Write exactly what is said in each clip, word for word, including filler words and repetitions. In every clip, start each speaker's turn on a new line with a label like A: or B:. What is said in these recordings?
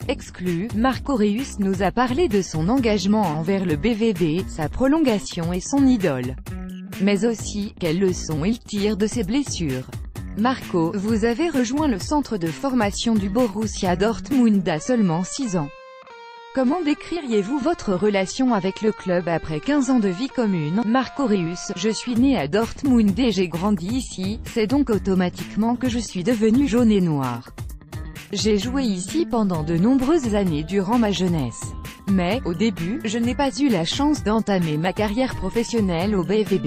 A: Exclu, Marco Reus nous a parlé de son engagement envers le B V B, sa prolongation et son idole. Mais aussi, quelles leçons il tire de ses blessures. Marco, vous avez rejoint le centre de formation du Borussia Dortmund à seulement six ans. Comment décririez-vous votre relation avec le club après quinze ans de vie commune? Marco Reus, je suis né à Dortmund et j'ai grandi ici, c'est donc automatiquement que je suis devenu jaune et noir. J'ai joué ici pendant de nombreuses années durant ma jeunesse. Mais, au début, je n'ai pas eu la chance d'entamer ma carrière professionnelle au B V B.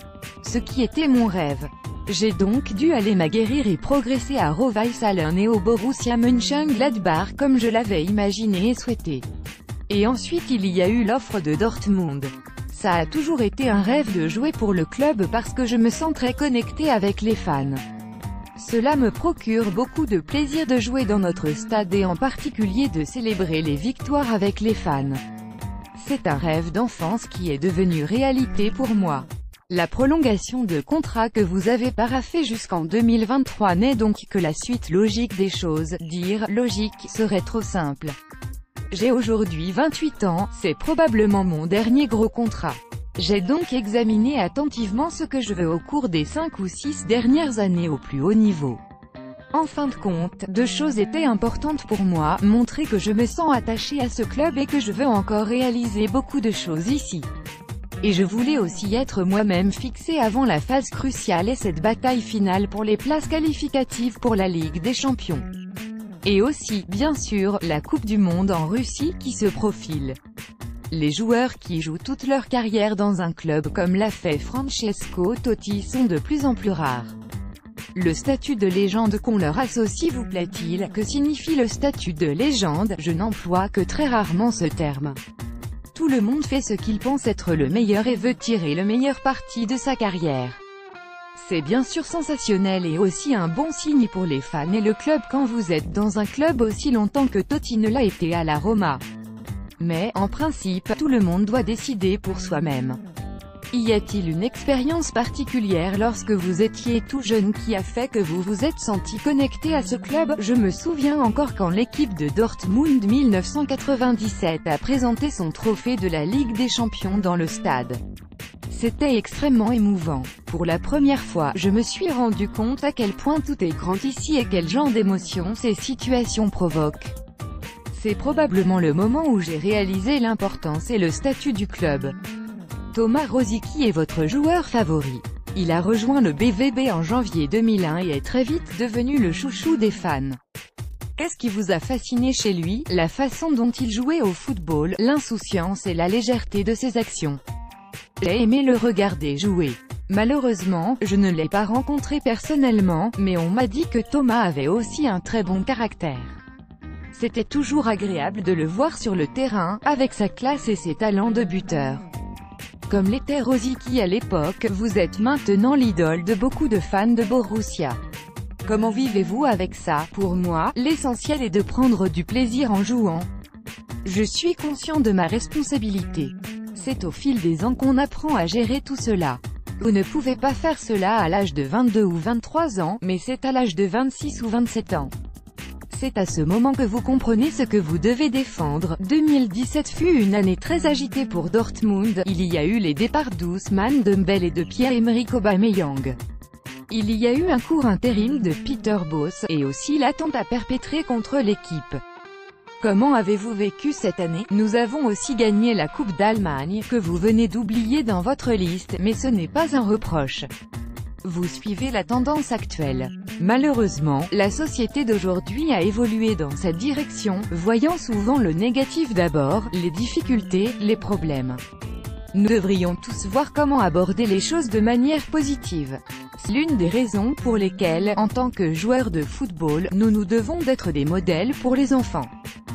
A: Ce qui était mon rêve. J'ai donc dû aller m'aguerrir et progresser à Rot-Weißalen et au Borussia Mönchengladbach comme je l'avais imaginé et souhaité. Et ensuite il y a eu l'offre de Dortmund. Ça a toujours été un rêve de jouer pour le club parce que je me sens très connecté avec les fans. Cela me procure beaucoup de plaisir de jouer dans notre stade et en particulier de célébrer les victoires avec les fans. C'est un rêve d'enfance qui est devenu réalité pour moi. La prolongation de contrat que vous avez paraphée jusqu'en deux mille vingt-trois n'est donc que la suite logique des choses. Dire « logique » serait trop simple. J'ai aujourd'hui vingt-huit ans, c'est probablement mon dernier gros contrat. J'ai donc examiné attentivement ce que je veux au cours des cinq ou six dernières années au plus haut niveau. En fin de compte, deux choses étaient importantes pour moi, montrer que je me sens attaché à ce club et que je veux encore réaliser beaucoup de choses ici. Et je voulais aussi être moi-même fixé avant la phase cruciale et cette bataille finale pour les places qualificatives pour la Ligue des Champions. Et aussi, bien sûr, la Coupe du Monde en Russie qui se profile. Les joueurs qui jouent toute leur carrière dans un club comme l'a fait Francesco Totti sont de plus en plus rares. Le statut de légende qu'on leur associe vous plaît-il? Que signifie le statut de légende? Je n'emploie que très rarement ce terme. Tout le monde fait ce qu'il pense être le meilleur et veut tirer le meilleur parti de sa carrière. C'est bien sûr sensationnel et aussi un bon signe pour les fans et le club quand vous êtes dans un club aussi longtemps que Totti ne l'a été à la Roma. Mais, en principe, tout le monde doit décider pour soi-même. Y a-t-il une expérience particulière lorsque vous étiez tout jeune qui a fait que vous vous êtes senti connecté à ce club? Je me souviens encore quand l'équipe de Dortmund mille neuf cent quatre-vingt-dix-sept a présenté son trophée de la Ligue des Champions dans le stade. C'était extrêmement émouvant. Pour la première fois, je me suis rendu compte à quel point tout est grand ici et quel genre d'émotions ces situations provoquent. C'est probablement le moment où j'ai réalisé l'importance et le statut du club. Thomas Rosicky est votre joueur favori. Il a rejoint le B V B en janvier deux mille un et est très vite devenu le chouchou des fans. Qu'est-ce qui vous a fasciné chez lui? La façon dont il jouait au football, l'insouciance et la légèreté de ses actions. J'ai aimé le regarder jouer. Malheureusement, je ne l'ai pas rencontré personnellement, mais on m'a dit que Thomas avait aussi un très bon caractère. C'était toujours agréable de le voir sur le terrain, avec sa classe et ses talents de buteur. Comme l'était Rosicky à l'époque, vous êtes maintenant l'idole de beaucoup de fans de Borussia. Comment vivez-vous avec ça? Pour moi, l'essentiel est de prendre du plaisir en jouant. Je suis conscient de ma responsabilité. C'est au fil des ans qu'on apprend à gérer tout cela. Vous ne pouvez pas faire cela à l'âge de vingt-deux ou vingt-trois ans, mais c'est à l'âge de vingt-six ou vingt-sept ans. C'est à ce moment que vous comprenez ce que vous devez défendre. deux mille dix-sept fut une année très agitée pour Dortmund. Il y a eu les départs d'Ousmane Dembélé et de Pierre-Emerick Aubameyang. Il y a eu un court intérim de Peter Bosz, et aussi l'attentat perpétré contre l'équipe. Comment avez-vous vécu cette année? Nous avons aussi gagné la Coupe d'Allemagne, que vous venez d'oublier dans votre liste, mais ce n'est pas un reproche. Vous suivez la tendance actuelle. Malheureusement, la société d'aujourd'hui a évolué dans cette direction, voyant souvent le négatif d'abord, les difficultés, les problèmes. Nous devrions tous voir comment aborder les choses de manière positive. C'est l'une des raisons pour lesquelles, en tant que joueurs de football, nous nous devons d'être des modèles pour les enfants.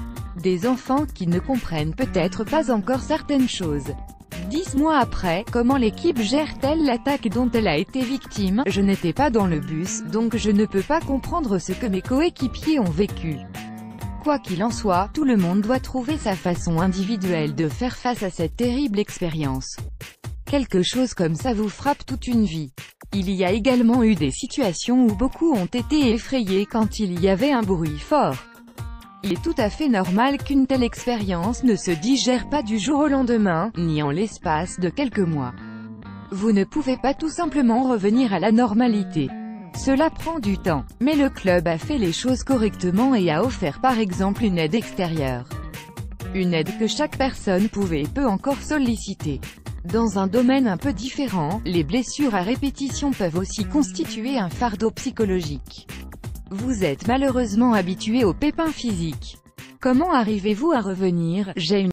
A: Des enfants qui ne comprennent peut-être pas encore certaines choses. Dix mois après, comment l'équipe gère-t-elle l'attaque dont elle a été victime? Je n'étais pas dans le bus, donc je ne peux pas comprendre ce que mes coéquipiers ont vécu. Quoi qu'il en soit, tout le monde doit trouver sa façon individuelle de faire face à cette terrible expérience. Quelque chose comme ça vous frappe toute une vie. Il y a également eu des situations où beaucoup ont été effrayés quand il y avait un bruit fort. Il est tout à fait normal qu'une telle expérience ne se digère pas du jour au lendemain, ni en l'espace de quelques mois. Vous ne pouvez pas tout simplement revenir à la normalité. Cela prend du temps. Mais le club a fait les choses correctement et a offert par exemple une aide extérieure. Une aide que chaque personne pouvait et peut encore solliciter. Dans un domaine un peu différent, les blessures à répétition peuvent aussi constituer un fardeau psychologique. Vous êtes malheureusement habitué aux pépins physiques. Comment arrivez-vous à revenir? J'ai une